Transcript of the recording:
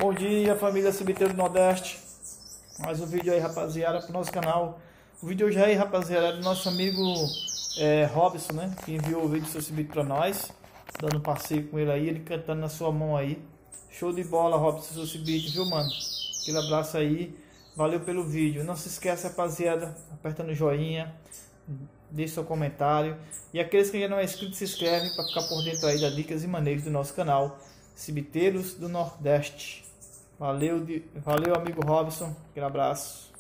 Bom dia, família Cibiteiro do Nordeste. Mais um vídeo aí, rapaziada, pro nosso canal. O vídeo hoje aí, rapaziada, é do nosso amigo Robson, né? Que enviou o vídeo do seu Cibito pra nós, dando um passeio com ele aí, ele cantando na sua mão aí. Show de bola, Robson, seu Cibito, viu, mano? Aquele abraço aí, valeu pelo vídeo. Não se esqueça, rapaziada, apertando o joinha, deixe seu comentário. E aqueles que ainda não é inscrito, se inscreve para ficar por dentro aí das dicas e maneiras do nosso canal Cibiteiros do Nordeste. Valeu, amigo Robson. Aquele abraço.